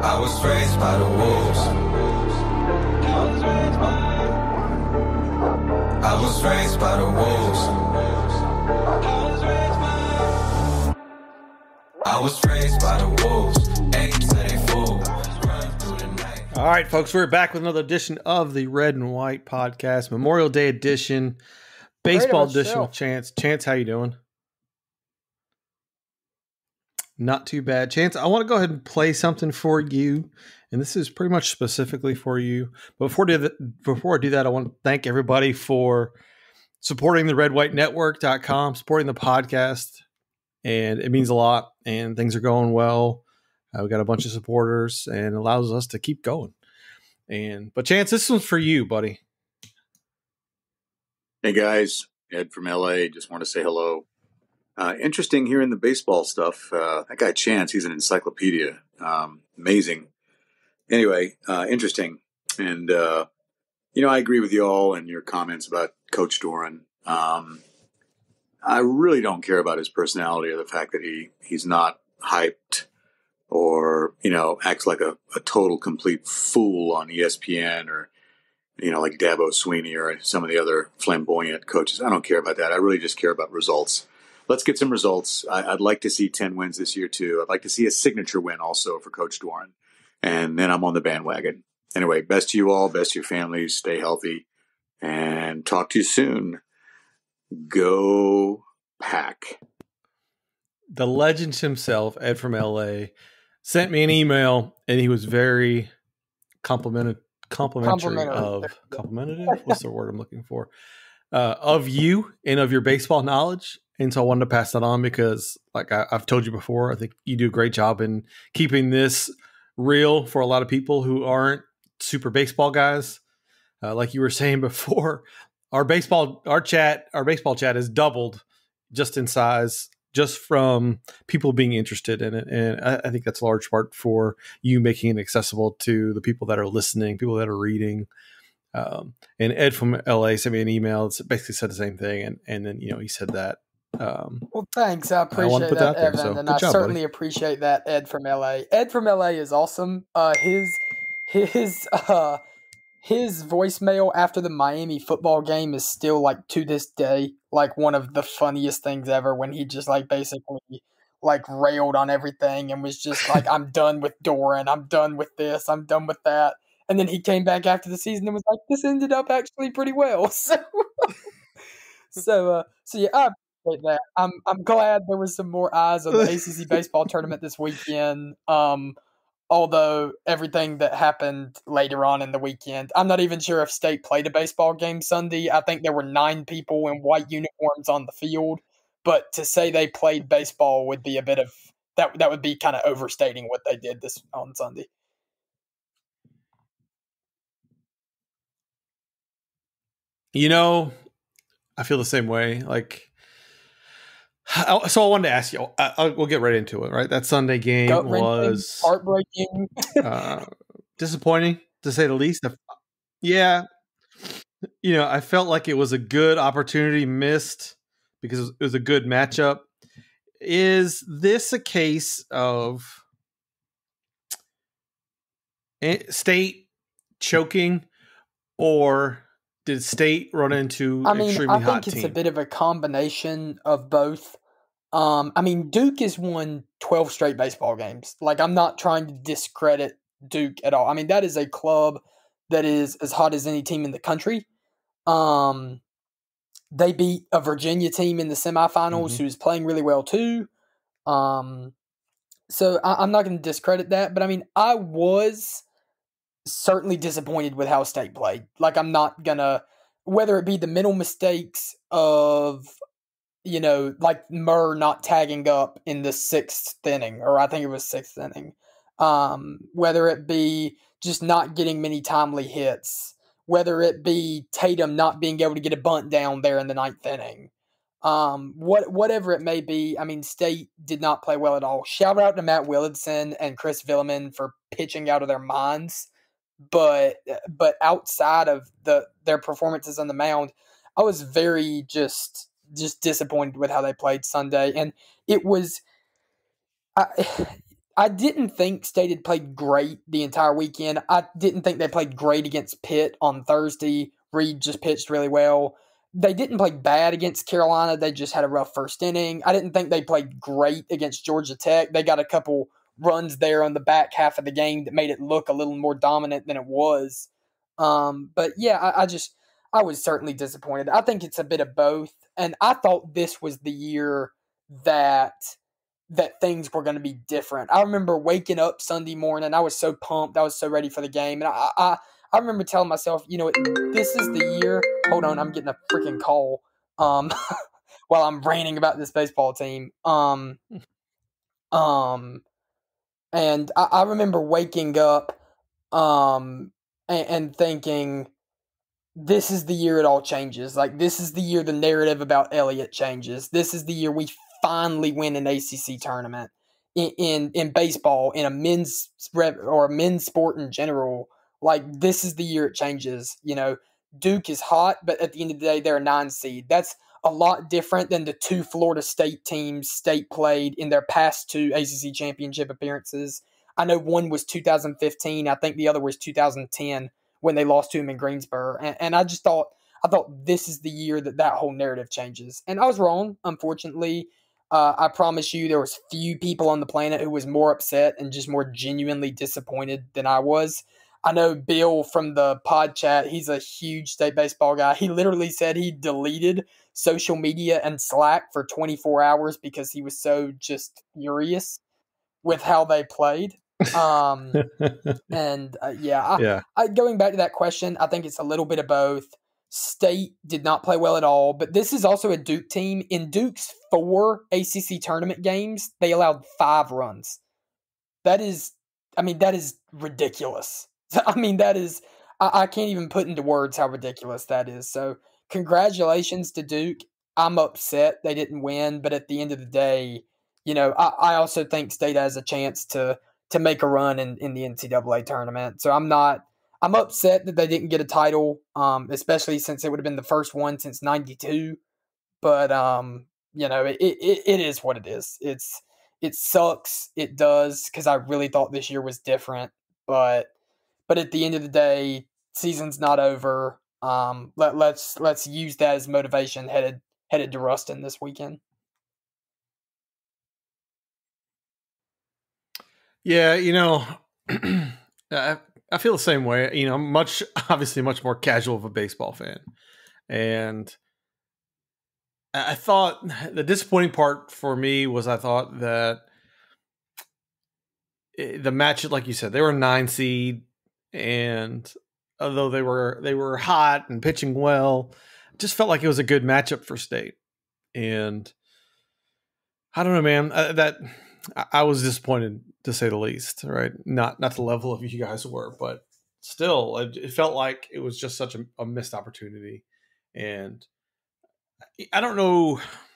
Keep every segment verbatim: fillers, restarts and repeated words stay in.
I was raised by the wolves. I was raised by the wolves. I was raised by the wolves. Ain't till they fool. Run through the night. All right, folks, we're back with another edition of the Red and White Podcast, Memorial Day edition, baseball edition with Chance. Chance, how you doing? Not too bad. Chance, I want to go ahead and play something for you, and this is pretty much specifically for you. But before, do that, before I do that, I want to thank everybody for supporting the red white network dot com, supporting the podcast, and it means a lot, and things are going well. Uh, we got a bunch of supporters, and it allows us to keep going. And But Chance, this one's for you, buddy. Hey, guys. Ed from L A. Just want to say hello. Uh, interesting hearing the baseball stuff. Uh, that guy Chance, he's an encyclopedia. Um, amazing. Anyway, uh, interesting. And, uh, you know, I agree with you all and your comments about Coach Doran. Um, I really don't care about his personality or the fact that he, he's not hyped or, you know, acts like a, a total complete fool on E S P N or, you know, like Dabo Sweeney or some of the other flamboyant coaches. I don't care about that. I really just care about results. Let's get some results. I, I'd like to see ten wins this year, too. I'd like to see a signature win also for Coach Doran. And then I'm on the bandwagon. Anyway, best to you all, best to your families. Stay healthy. And talk to you soon. Go Pack. The legend himself, Ed from L A, sent me an email, and he was very complimented, complimentary of complimentative. What's the word I'm looking for? Uh, of you and of your baseball knowledge. And so I wanted to pass that on because, like I, I've told you before, I think you do a great job in keeping this real for a lot of people who aren't super baseball guys. Uh, like you were saying before, our baseball, our chat, our baseball chat has doubled just in size, just from people being interested in it. And I, I think that's a large part for you making it accessible to the people that are listening, people that are reading. Um, and Ed from L A sent me an email that basically said the same thing. And, and then, you know, he said that. Um, well, thanks. I appreciate I that, that Evan. so, and I job, certainly buddy. appreciate that, Ed from L A. Ed from L A is awesome. Uh, his, his, uh, his voicemail after the Miami football game is still, like, to this day, like, one of the funniest things ever when he just, like, basically, like, railed on everything and was just like, I'm done with Doran. I'm done with this. I'm done with that. And then he came back after the season and was like, this ended up actually pretty well. So, so, uh, so yeah, I appreciate that. I'm, I'm glad there was some more eyes on the A C C baseball tournament this weekend. Um, although everything that happened later on in the weekend, I'm not even sure if State played a baseball game Sunday. I think there were nine people in white uniforms on the field, but to say they played baseball would be a bit of that. That would be kind of overstating what they did this on Sunday. You know, I feel the same way. Like, so I wanted to ask you. I, I, we'll get right into it. Right, that Sunday game was heartbreaking, uh, disappointing to say the least. Yeah, you know, I felt like it was a good opportunity missed because it was, it was a good matchup. Is this a case of State choking, or did State run into I an mean, extremely I think hot it's team? a bit of a combination of both. Um, I mean, Duke has won twelve straight baseball games. Like, I'm not trying to discredit Duke at all. I mean, that is a club that is as hot as any team in the country. Um, they beat a Virginia team in the semifinals Mm-hmm. who is playing really well too. Um, so I, I'm not going to discredit that. But, I mean, I was certainly disappointed with how State played. Like, I'm not going to, whether it be the mental mistakes of, you know, like Murr not tagging up in the sixth inning, or I think it was sixth inning, um, whether it be just not getting many timely hits, whether it be Tatum not being able to get a bunt down there in the ninth inning, um, what whatever it may be. I mean, State did not play well at all. Shout out to Matt Willardson and Chris Villeman for pitching out of their minds. But but outside of the their performances on the mound, I was very just just disappointed with how they played Sunday. And it was, I, I didn't think State had played great the entire weekend. I didn't think they played great against Pitt on Thursday. Reed just pitched really well. They didn't play bad against Carolina. They just had a rough first inning. I didn't think they played great against Georgia Tech. They got a couple runs there on the back half of the game that made it look a little more dominant than it was. Um, but yeah, I, I just I was certainly disappointed. I think it's a bit of both. And I thought this was the year that that things were going to be different. I remember waking up Sunday morning. I was so pumped. I was so ready for the game. And I I, I remember telling myself, you know, this is the year. Hold on, I'm getting a freaking call um, while I'm ranting about this baseball team. Um, um, and I, I remember waking up um, and, and thinking, this is the year it all changes. Like, this is the year the narrative about Elliott changes. This is the year we finally win an A C C tournament in in, in baseball, in a men's rev, or a men's sport in general. Like, this is the year it changes. You know, Duke is hot, but at the end of the day, they're a nine seed. That's a lot different than the two Florida State teams State played in their past two A C C championship appearances. I know one was two thousand fifteen. I think the other was two thousand ten when they lost to him in Greensboro. And, and I just thought, I thought this is the year that that whole narrative changes. And I was wrong, unfortunately. Uh, I promise you there was few people on the planet who was more upset and just more genuinely disappointed than I was. I know Bill from the pod chat, he's a huge State baseball guy. He literally said he deleted social media and Slack for twenty-four hours because he was so just furious with how they played. Um, and uh, yeah, I, yeah. I, going back to that question, I think it's a little bit of both. State did not play well at all, but this is also a Duke team. In Duke's four A C C tournament games, they allowed five runs. That is, I mean, that is ridiculous. I mean, that is, I, I can't even put into words how ridiculous that is. So congratulations to Duke. I'm upset they didn't win, but at the end of the day, you know, I, I also think State has a chance to to make a run in, in the N C double A tournament. So I'm not, I'm upset that they didn't get a title, um, especially since it would have been the first one since ninety-two. But, um, you know, it, it, it is what it is. It's, it sucks. It does. Cause I really thought this year was different, but, but at the end of the day, season's not over. Um, let, let's, let's use that as motivation headed, headed to Ruston this weekend. Yeah, you know, I, I feel the same way. You know, I'm much, obviously much more casual of a baseball fan. And I thought the disappointing part for me was I thought that the match, like you said, they were a nine seed. And although they were, they were hot and pitching well, it just felt like it was a good matchup for State. And I don't know, man, uh, that I was disappointed, to say the least, right? Not not the level of you guys were, but still, it, it felt like it was just such a, a missed opportunity. And I don't know,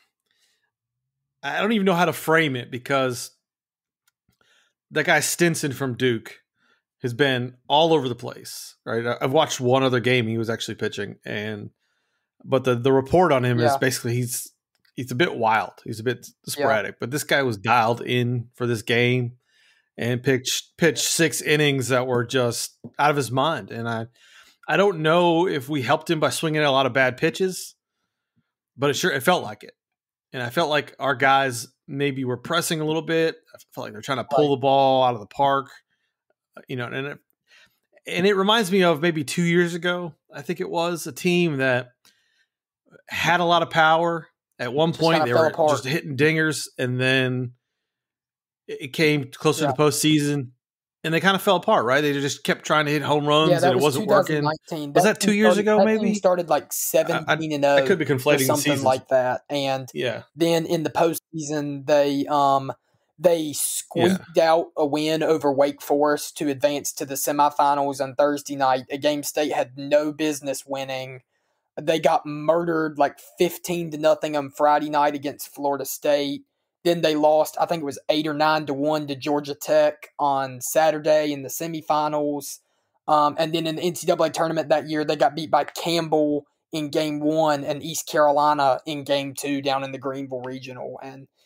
I don't even know how to frame it, because that guy Stinson from Duke has been all over the place, right? I've watched one other game he was actually pitching, and but the, the report on him yeah. is basically he's he's a bit wild. He's a bit sporadic, yeah. but this guy was dialed in for this game and pitched pitched six innings that were just out of his mind. And I, I don't know if we helped him by swinging a lot of bad pitches, but it sure it felt like it. And I felt like our guys maybe were pressing a little bit. I felt like they're trying to pull the ball out of the park, you know. And it, and it reminds me of maybe two years ago. I think it was a team that had a lot of power. At one just point, they were apart. just hitting dingers, and then it came closer yeah. to the postseason, and they kind of fell apart, right? They just kept trying to hit home runs, yeah, and it was wasn't working. Was that, that two years started, ago, that maybe? Team started like seventeen and zero. I could be conflating something seasons. like that. And yeah. then in the postseason, they um they squeaked yeah. out a win over Wake Forest to advance to the semifinals on Thursday night. A game State had no business winning. They got murdered like fifteen to nothing on Friday night against Florida State. Then they lost, I think it was eight or nine to one to Georgia Tech on Saturday in the semifinals. Um, and then in the N C double A tournament that year, they got beat by Campbell in game one and East Carolina in game two down in the Greenville Regional. And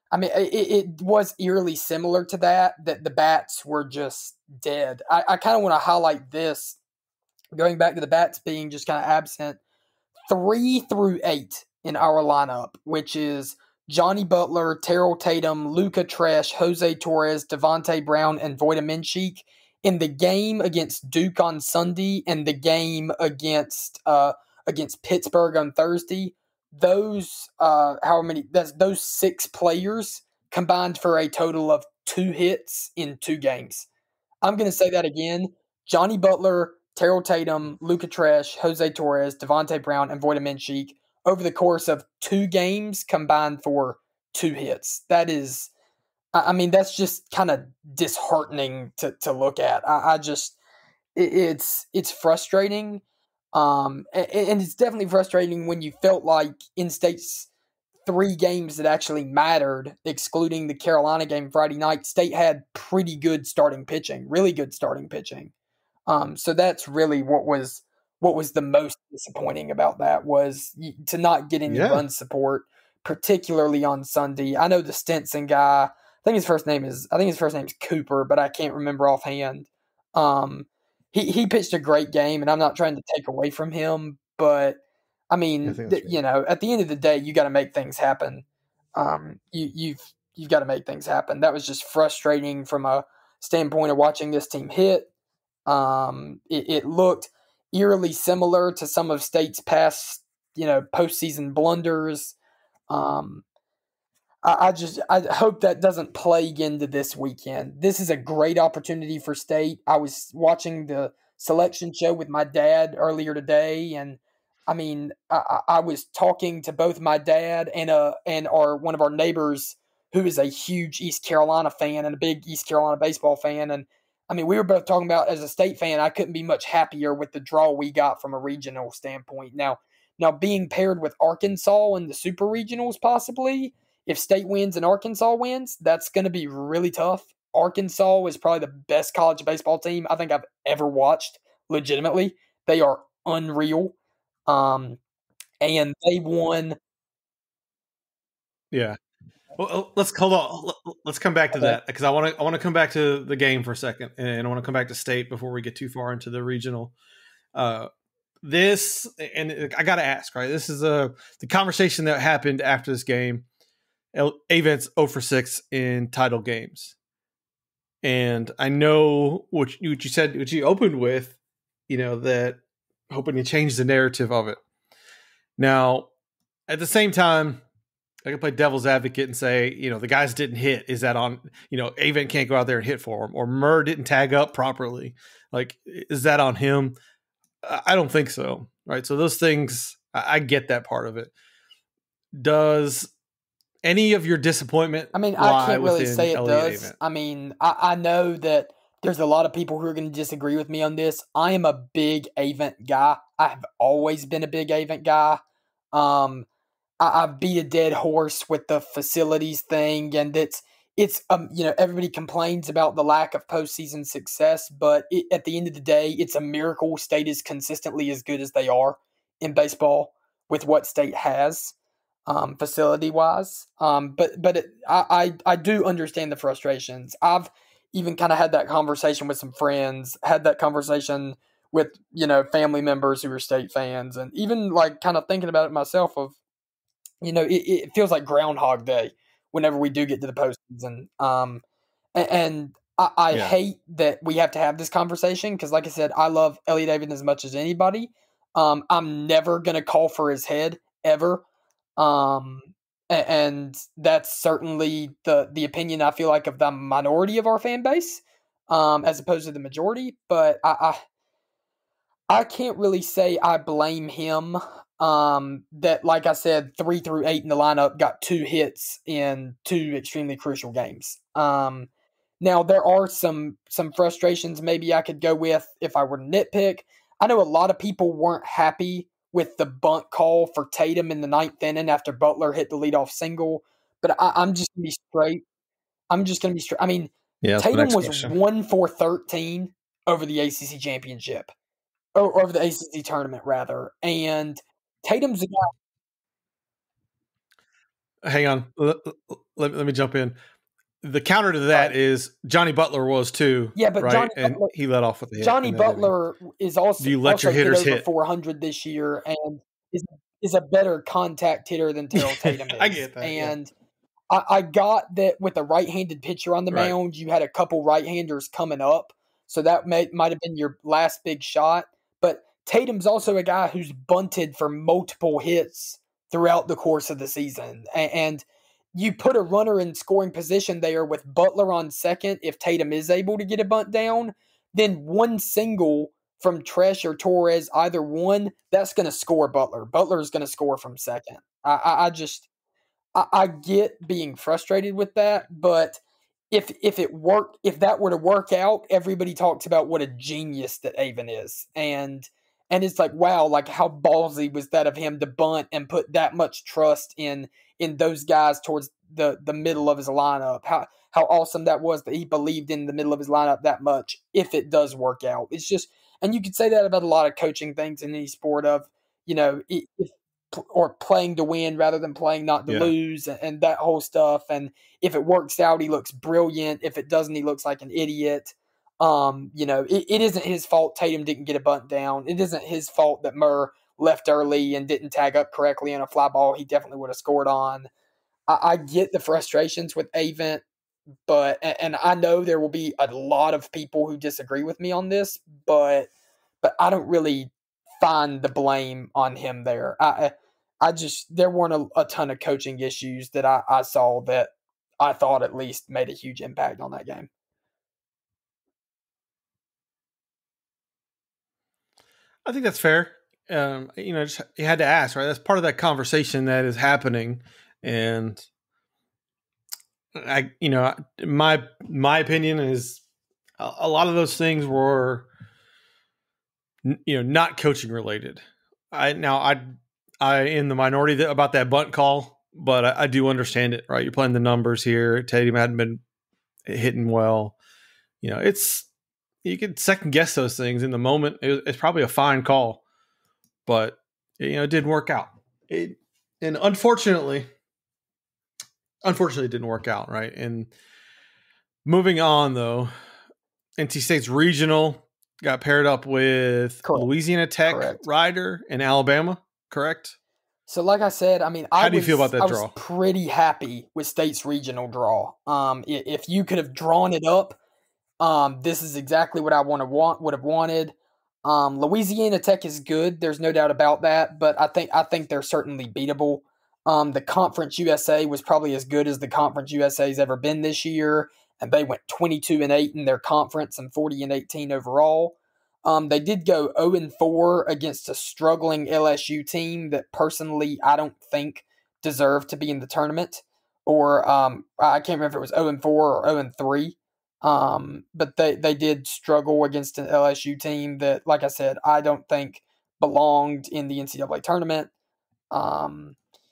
I mean, it, it was eerily similar to that, that the bats were just dead. I, I kind of want to highlight this, going back to the bats being just kind of absent. Three through eight in our lineup, which is Johnny Butler, Terrell Tatum, Luca Tresh, Jose Torres, Devontae Brown, and Voita Minchik. In the game against Duke on Sunday and the game against uh, against Pittsburgh on Thursday, those uh, how many? That's those six players combined for a total of two hits in two games. I'm going to say that again: Johnny Butler, Terrell Tatum, Luca Tresh, Jose Torres, Devontae Brown, and Voita Minchik over the course of two games combined for two hits. That is. I mean, that's just kind of disheartening to, to look at. I, I just, it, it's it's frustrating, um, and, and it's definitely frustrating when you felt like in-State's three games that actually mattered, excluding the Carolina game Friday night, State had pretty good starting pitching, really good starting pitching. Um, so that's really what was what was the most disappointing about that, was to not get any yeah. run support, particularly on Sunday. I know the Stinson guy. I think his first name is I think his first name is Cooper, but I can't remember offhand. Um, he he pitched a great game, and I'm not trying to take away from him, but I mean, I th- you know, at the end of the day, you got to make things happen. Um, you you've you've got to make things happen. That was just frustrating from a standpoint of watching this team hit. Um, it, it looked eerily similar to some of State's past, you know, postseason blunders. Um, I just I hope that doesn't plague into this weekend. This is a great opportunity for State. I was watching the selection show with my dad earlier today, and I mean, I, I was talking to both my dad and uh and our one of our neighbors who is a huge East Carolina fan and a big East Carolina baseball fan, and I mean, we were both talking about, as a State fan, I couldn't be much happier with the draw we got from a regional standpoint. Now, now being paired with Arkansas in the super regionals, possibly. If State wins and Arkansas wins, that's going to be really tough. Arkansas is probably the best college baseball team I think I've ever watched, legitimately. They are unreal. Um, and they won. Yeah. Well, let's hold on. Let's come back to okay. that, because I want to I want to come back to the game for a second, and I want to come back to State before we get too far into the regional. Uh, this, and I got to ask, right? This is a the conversation that happened after this game. Avent's zero for six in title games. And I know what you, what you said, what you opened with, you know, that hoping to change the narrative of it. Now, at the same time, I can play devil's advocate and say, you know, the guys didn't hit. Is that on, you know, Avent can't go out there and hit for him, or Murr didn't tag up properly. Like, is that on him? I don't think so. Right. So those things, I, I get that part of it. Does any of your disappointment? I mean, I can't really say it does. Avent? I mean, I, I know that there's a lot of people who are going to disagree with me on this. I am a big Avent guy. I have always been a big Avent guy. Um, I, I beat a dead horse with the facilities thing, and it's it's um you know, everybody complains about the lack of postseason success, but it, at the end of the day, it's a miracle State is consistently as good as they are in baseball with what State has. Um, facility wise, um, but but it, I, I I do understand the frustrations. I've even kind of had that conversation with some friends, had that conversation with, you know, family members who are State fans, and even like kind of thinking about it myself. Of, you know, it, it feels like Groundhog Day whenever we do get to the postseason. Um, and, and I, I yeah. hate that we have to have this conversation because, like I said, I love Elliot Avent as much as anybody. Um, I'm never gonna call for his head ever. Um, and that's certainly the, the opinion I feel like of the minority of our fan base, um, as opposed to the majority. But I, I, I can't really say I blame him. Um, that, like I said, three through eight in the lineup got two hits in two extremely crucial games. Um, now there are some, some frustrations maybe I could go with if I were to nitpick. I know a lot of people weren't happy with the bunt call for Tatum in the ninth inning after Butler hit the leadoff single. But I, I'm just going to be straight. I'm just going to be straight. I mean, yeah, Tatum was question. one for thirteen over the A C C championship. Or over the A C C tournament, rather. And Tatum's a guy. Hang on. let, let me jump in. The counter to that right. is Johnny Butler was too. Yeah, but right? Johnny and Butler, he let off with the hit. Johnny Butler inning. is also, Do you let also your hitters hit over hit? four hundred this year and is is a better contact hitter than Terrell Tatum is. I get that. And yeah. I, I got that with a right-handed pitcher on the right. mound, you had a couple right-handers coming up, so that may, might have been your last big shot. But Tatum's also a guy who's bunted for multiple hits throughout the course of the season, and, and you put a runner in scoring position there with Butler on second if Tatum is able to get a bunt down, then one single from Tresh or Torres, either one, that's going to score Butler. Butler's going to score from second. I, I, I just, I, I get being frustrated with that, but if if it worked, if that were to work out, everybody talks about what a genius that Avon is, and and it's like, wow, like how ballsy was that of him to bunt and put that much trust in in those guys towards the, the middle of his lineup. How how awesome that was that he believed in the middle of his lineup that much if it does work out. It's just, and you could say that about a lot of coaching things in any sport of, you know, if, or playing to win rather than playing not to yeah. lose and, and that whole stuff. And if it works out, he looks brilliant. If it doesn't, he looks like an idiot. Um, you know, it, it isn't his fault Tatum didn't get a bunt down. It isn't his fault that Murr left early and didn't tag up correctly on a fly ball he definitely would have scored on. I, I get the frustrations with Avent, but and I know there will be a lot of people who disagree with me on this, but but I don't really find the blame on him there. I I just there weren't a, a ton of coaching issues that I, I saw that I thought at least made a huge impact on that game. I think that's fair. Um, you know, just you had to ask, right? That's part of that conversation that is happening, and I, you know, my my opinion is a, a lot of those things were, you know, not coaching related. I now I I in the minority that, about that bunt call, but I, I do understand it, right? You're playing the numbers here. Tatum hadn't been hitting well. You know, it's you could second guess those things in the moment. It, it's probably a fine call. But, you know, it didn't work out. It, and unfortunately, unfortunately, it didn't work out, right? And moving on, though, N C State's regional got paired up with correct. Louisiana Tech, correct. Rider, and Alabama, correct? So, like I said, I mean, I how do you was, feel about that I draw? was pretty happy with State's regional draw. Um, if you could have drawn it up, um, this is exactly what I want to want would have wanted. Um, Louisiana Tech is good. There's no doubt about that, but I think I think they're certainly beatable. Um, the Conference U S A was probably as good as the Conference U S A has ever been this year, and they went twenty-two and eight in their conference and forty and eighteen overall. Um, they did go oh and four against a struggling L S U team that personally I don't think deserved to be in the tournament, or um, I can't remember if it was oh and four or oh and three. Um, but they, they did struggle against an L S U team that, like I said, I don't think belonged in the N C double A tournament. Um,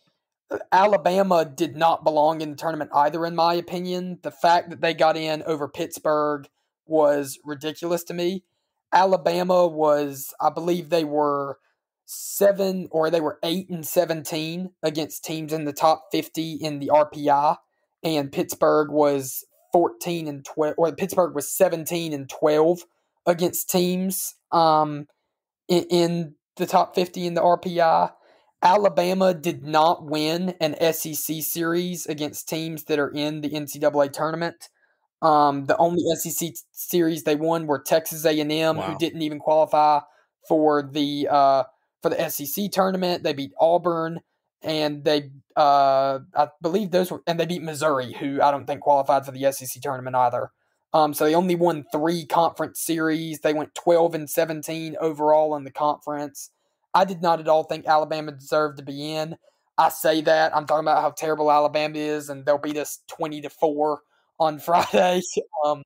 Alabama did not belong in the tournament either, in my opinion. The fact that they got in over Pittsburgh was ridiculous to me. Alabama was, I believe they were seven or they were eight and seventeen against teams in the top fifty in the R P I, and Pittsburgh was fourteen and twelve, or Pittsburgh was seventeen and twelve against teams um, in, in the top fifty in the R P I. Alabama did not win an S E C series against teams that are in the N C double A tournament. Um, the only S E C series they won were Texas A and M, wow. who didn't even qualify for the uh, for the S E C tournament. They beat Auburn. And they, uh, I believe those were, and they beat Missouri, who I don't think qualified for the S E C tournament either. Um, so they only won three conference series. They went twelve and seventeen overall in the conference. I did not at all think Alabama deserved to be in. I say that I'm talking about how terrible Alabama is, and they'll beat us twenty to four on Friday. Um,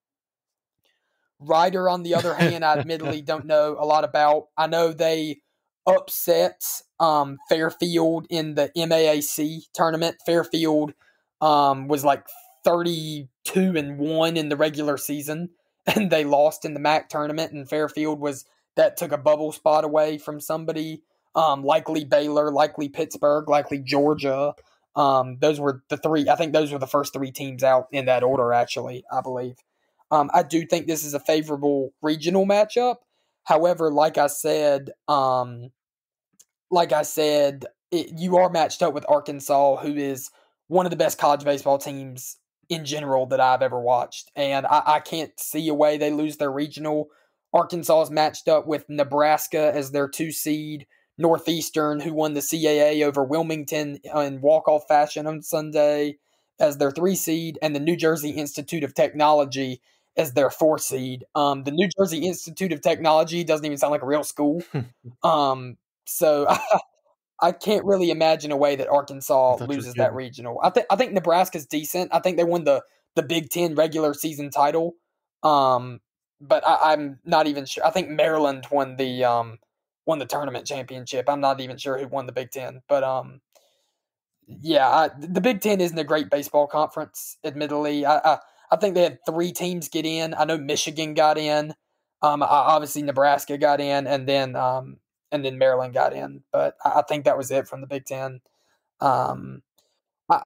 Rider, on the other hand, I admittedly don't know a lot about. I know they upset um, Fairfield in the M A A C tournament. Fairfield um, was like thirty-two and one in the regular season, and they lost in the M A C tournament. And Fairfield was that took a bubble spot away from somebody, um, likely Baylor, likely Pittsburgh, likely Georgia. Um, those were the three. I think those were the first three teams out in that order. Actually, I believe. Um, I do think this is a favorable regional matchup. However, like I said, um, like I said, it, you are matched up with Arkansas, who is one of the best college baseball teams in general that I've ever watched. And I, I can't see a way they lose their regional. Arkansas is matched up with Nebraska as their two seed, Northeastern, who won the C A A over Wilmington in walk-off fashion on Sunday, as their three seed, and the New Jersey Institute of Technology as their four seed. Um, the New Jersey Institute of Technology doesn't even sound like a real school. um, so I, I can't really imagine a way that Arkansas loses that regional. I think I think Nebraska's decent. I think they won the the Big Ten regular season title. Um, but I, I'm not even sure. I think Maryland won the um won the tournament championship. I'm not even sure who won the Big Ten, but um, yeah, I, the Big Ten isn't a great baseball conference. Admittedly, I, I I think they had three teams get in. I know Michigan got in. Um, obviously Nebraska got in, and then um, and then Maryland got in. But I, I think that was it from the Big Ten. Um, I,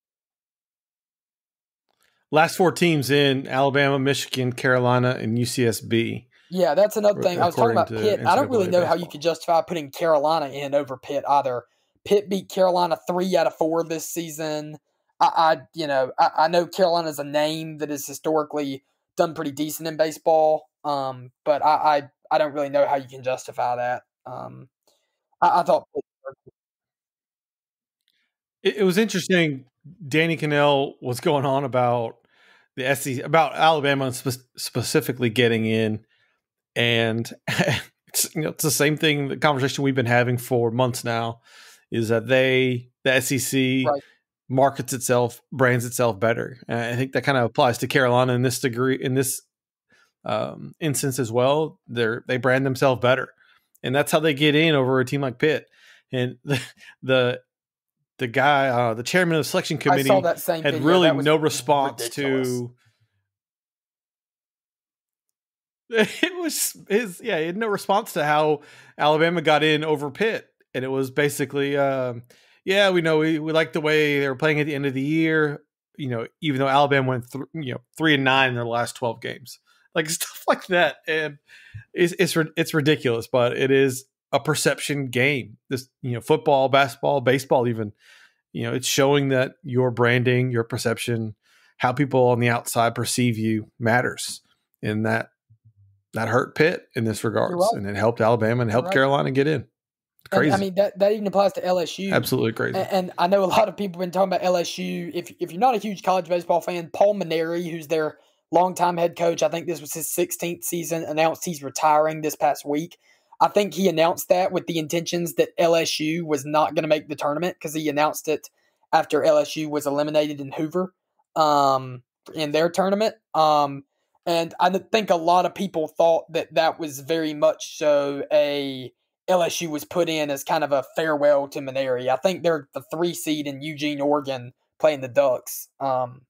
Last four teams in: Alabama, Michigan, Carolina, and U C S B. Yeah, that's another thing. I was talking about Pitt. I don't really know how you could justify putting Carolina in over Pitt either. Pitt beat Carolina three out of four this season. I, I you know, I, I know Carolina's a name that has historically done pretty decent in baseball, um, but I, I, I don't really know how you can justify that. Um, I, I thought it, it was interesting. Danny Cannell was going on about the S E C, about Alabama spe- specifically getting in, and it's, you know, it's the same thing. The conversation we've been having for months now is that they, the S E C, right, markets itself, brands itself better. And I think that kind of applies to Carolina in this degree, in this um, instance as well. They're they brand themselves better, and that's how they get in over a team like Pitt. And the the, the guy, uh, the chairman of the selection committee, I saw that same had video. really no response ridiculous. to. It was his, yeah, he had no response to how Alabama got in over Pitt. And it was basically, um, yeah, we know we, we like the way they were playing at the end of the year, you know, even though Alabama went, th- you know, three and nine in their last twelve games, like stuff like that. And it's, it's, it's ridiculous, but it is a perception game. This, you know, football, basketball, baseball, even, you know, it's showing that your branding, your perception, how people on the outside perceive you matters. And that, that hurt Pitt in this regards, right, and it helped Alabama and helped right. Carolina get in. Crazy. And, I mean, that, that even applies to L S U. Absolutely crazy. And, and I know a lot of people have been talking about L S U. If if you're not a huge college baseball fan, Paul Maneri, who's their longtime head coach, I think this was his sixteenth season, announced he's retiring this past week. I think he announced that with the intentions that L S U was not going to make the tournament, because he announced it after L S U was eliminated in Hoover um, in their tournament. Um, and I think a lot of people thought that that was very much so a L S U was put in as kind of a farewell to Maneri. I think they're the three seed in Eugene, Oregon, playing the Ducks. Um,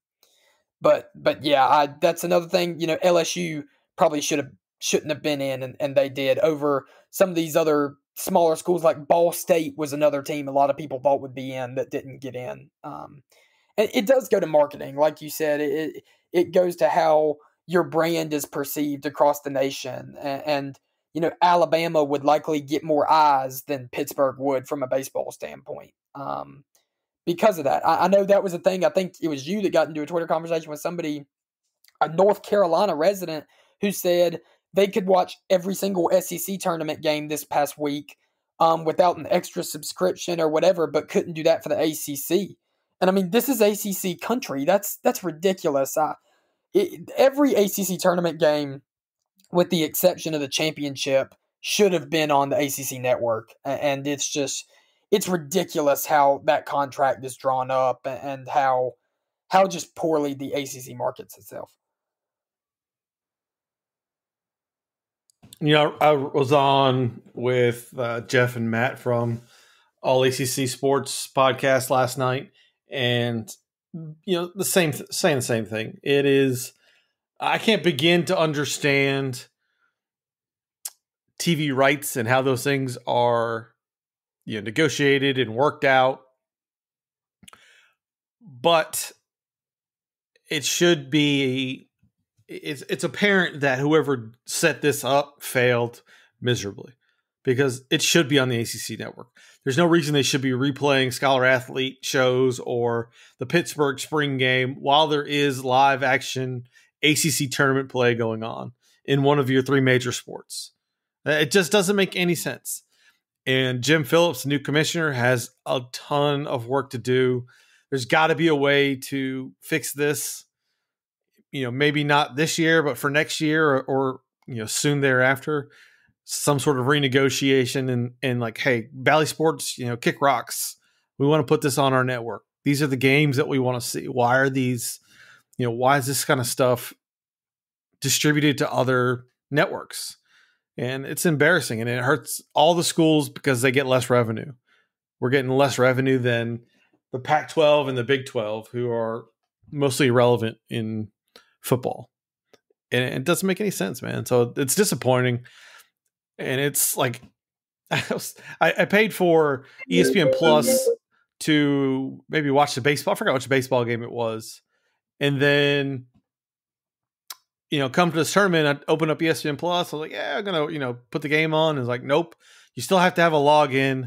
but but yeah, I, that's another thing. You know, L S U probably should have shouldn't have been in, and, and they did, over some of these other smaller schools. Like Ball State was another team a lot of people thought would be in that didn't get in. Um, and it does go to marketing, like you said. It it goes to how your brand is perceived across the nation, and, and you know, Alabama would likely get more eyes than Pittsburgh would from a baseball standpoint um, because of that. I, I know that was a thing. I think it was you that got into a Twitter conversation with somebody, a North Carolina resident, who said they could watch every single S E C tournament game this past week um, without an extra subscription or whatever, but couldn't do that for the A C C. And I mean, this is A C C country. That's that's ridiculous. I, it, every A C C tournament game, with the exception of the championship, should have been on the A C C network. And it's just, it's ridiculous how that contract is drawn up, and how how just poorly the A C C markets itself. You know, I was on with uh, Jeff and Matt from All A C C Sports podcast last night, and you know, the same saying the same thing. It is, I can't begin to understand T V rights and how those things are, you know, negotiated and worked out. but it should be. It's it's apparent that whoever set this up failed miserably, because it should be on the A C C network. There's no reason they should be replaying Scholar Athlete shows or the Pittsburgh spring game while there is live action A C C tournament play going on in one of your three major sports. It just doesn't make any sense. And Jim Phillips, the new commissioner, has a ton of work to do. There's got to be a way to fix this. You know, maybe not this year, but for next year or, or you know, soon thereafter, some sort of renegotiation and, and like, hey, Bally Sports, you know, kick rocks. We want to put this on our network. These are the games that we want to see. Why are these, you know, why is this kind of stuff distributed to other networks? And it's embarrassing, and it hurts all the schools because they get less revenue. We're getting less revenue than the Pac twelve and the Big twelve, who are mostly irrelevant in football. And it doesn't make any sense, man. So it's disappointing. And it's like, I, was, I, I paid for E S P N Plus to maybe watch the baseball. I forgot which baseball game it was. And then, you know, come to this tournament, I open up E S P N Plus. I was like, yeah, I'm going to, you know, put the game on. And it's like, nope, you still have to have a login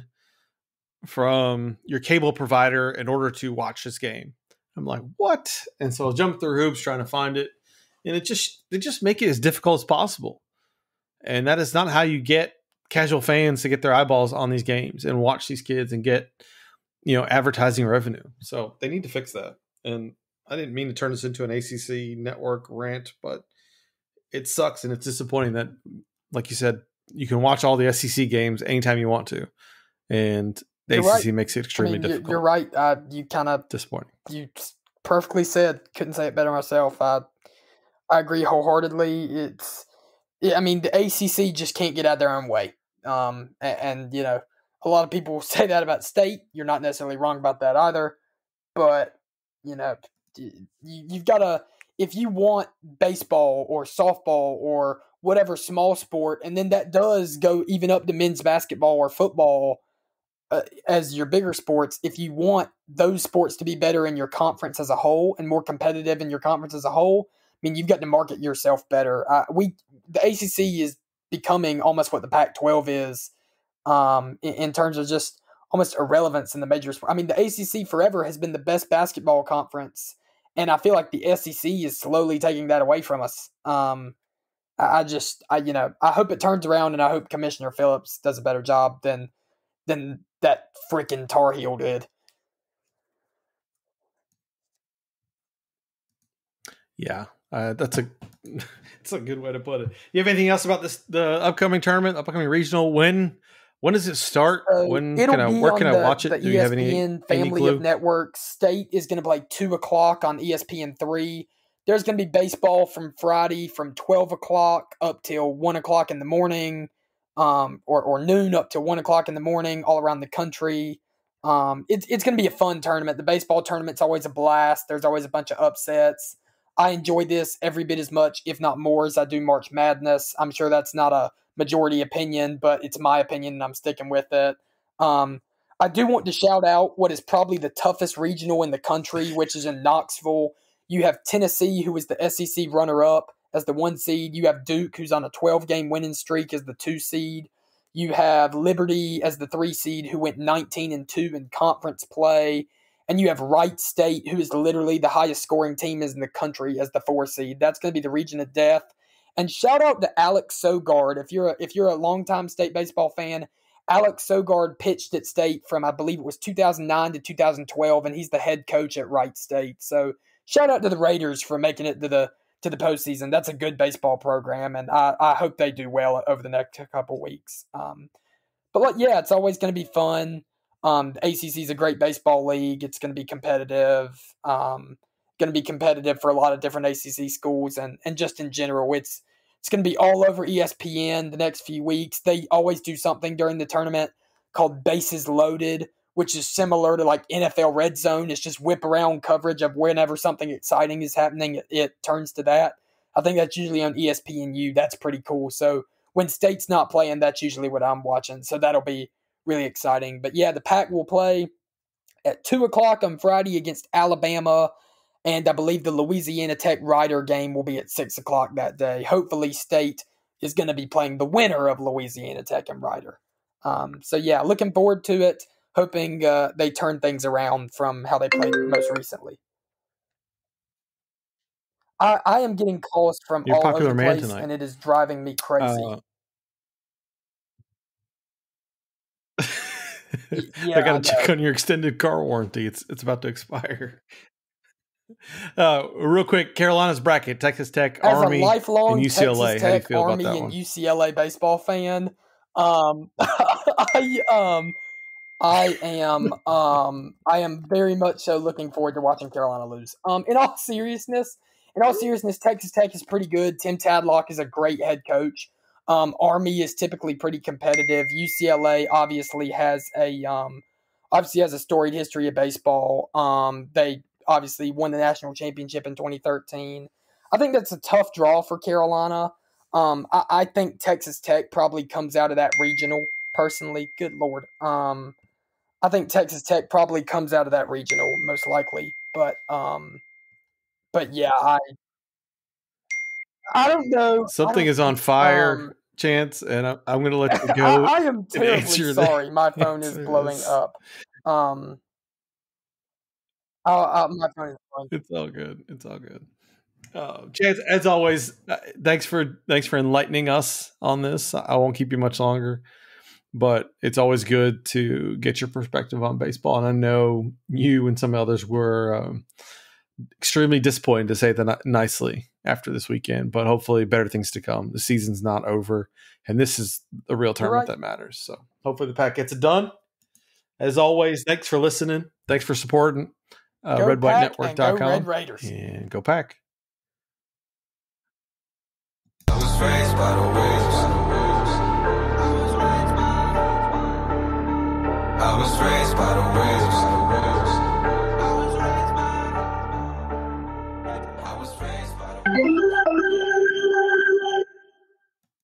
from your cable provider in order to watch this game. I'm like, what? And so I'll jump through hoops trying to find it. And it just, they just make it as difficult as possible. And that is not how you get casual fans to get their eyeballs on these games and watch these kids and get, you know, advertising revenue. So they need to fix that. And I didn't mean to turn this into an A C C network rant, but it sucks. And it's disappointing that, like you said, you can watch all the S E C games anytime you want to. And the you're A C C right. makes it extremely I mean, difficult. You're right. Uh, you kind of disappointing. You perfectly said. Couldn't say it better myself. I I agree wholeheartedly. It's, I mean, the A C C just can't get out of their own way. Um, and, and you know, a lot of people say that about state. You're not necessarily wrong about that either. But you know, you, you've got to, if you want baseball or softball or whatever small sport, and then that does go even up to men's basketball or football. Uh, as your bigger sports, if you want those sports to be better in your conference as a whole and more competitive in your conference as a whole, I mean, you've got to market yourself better. Uh, we, the A C C is becoming almost what the Pac twelve is um, in, in terms of just almost irrelevance in the major sport. I mean, the A C C forever has been the best basketball conference, and I feel like the S E C is slowly taking that away from us. Um, I, I just, I you know, I hope it turns around, and I hope Commissioner Phillips does a better job than than that freaking Tar Heel did. Yeah, uh, that's a that's a good way to put it. You have anything else about this the upcoming tournament, upcoming regional? When when does it start? Uh, when can I where can the, I watch it? The Do E you S have P N any family any clue? of networks. State is going to play two o'clock on E S P N three. There's going to be baseball from Friday from twelve o'clock up till one o'clock in the morning, um, or or noon up to one o'clock in the morning, all around the country. Um, it's it's going to be a fun tournament. The baseball tournament's always a blast. There's always a bunch of upsets. I enjoy this every bit as much, if not more, as I do March Madness. I'm sure that's not a majority opinion, but it's my opinion, and I'm sticking with it. Um, I do want to shout out what is probably the toughest regional in the country, which is in Knoxville. You have Tennessee, who is the S E C runner-up, as the one seed. You have Duke, who's on a twelve-game winning streak, as the two seed. You have Liberty as the three seed, who went nineteen and two in conference play. And you have Wright State, who is literally the highest scoring team in the country, as the four seed. That's going to be the region of death. And shout out to Alex Sogard. If you're a, if you're a longtime state baseball fan, Alex Sogard pitched at State from, I believe it was two thousand nine to two thousand twelve, and he's the head coach at Wright State. So shout out to the Raiders for making it to the to the postseason. That's a good baseball program, and I, I hope they do well over the next couple weeks. Um, but like, yeah, it's always going to be fun. Um, the A C C is a great baseball league. It's going to be competitive. Um, going to be competitive for a lot of different A C C schools, and and just in general, it's it's going to be all over E S P N the next few weeks. They always do something during the tournament called Bases Loaded, which is similar to like N F L Red Zone. It's just whip around coverage of whenever something exciting is happening, it, it turns to that. I think that's usually on E S P N U. That's pretty cool. So when State's not playing, that's usually what I'm watching. So that'll be really exciting. But yeah, the Pac will play at two o'clock on Friday against Alabama. And I believe the Louisiana Tech Rider game will be at six o'clock that day. Hopefully State is going to be playing the winner of Louisiana Tech and Rider. Um, so, yeah, looking forward to it. Hoping uh, they turn things around from how they played most recently. I, I am getting calls from You're all popular over the man place, tonight. and it is driving me crazy. Uh, yeah, I got to check on your extended car warranty. It's it's about to expire. Uh, real quick, Carolina's bracket: Texas Tech, As Army, a lifelong and U C L A. Texas How do you Tech, feel Army, about that and one? U C L A baseball fan, um, I um, I am um, I am very much so looking forward to watching Carolina lose. Um, in all seriousness, in all seriousness, Texas Tech is pretty good. Tim Tadlock is a great head coach. Um, Army is typically pretty competitive. U C L A obviously has a um, obviously has a storied history of baseball. Um, they obviously won the national championship in twenty thirteen. I think that's a tough draw for Carolina. Um, I, I think Texas Tech probably comes out of that regional. Personally, good lord. Um, I think Texas Tech probably comes out of that regional most likely. But um, but yeah, I I don't know. Something don't, is on fire, um, Chance, and I, I'm going to let you go. I, I am terribly sorry. My phone is blowing this. up. Um, uh, uh, my phone is blowing. It's all good. It's all good. Uh, Chance, as always, uh, thanks for thanks for enlightening us on this. I won't keep you much longer, but it's always good to get your perspective on baseball. And I know you and some others were um, extremely disappointed, to say that nicely, after this weekend, but hopefully better things to come. The season's not over, and this is the real tournament right. that matters. So hopefully the Pack gets it done. As always, thanks for listening. Thanks for supporting uh, red white network dot com. Go Red Raiders. And go Pack. I was raised by the wolves. I was raised by the wolves. I was raised by the wolves.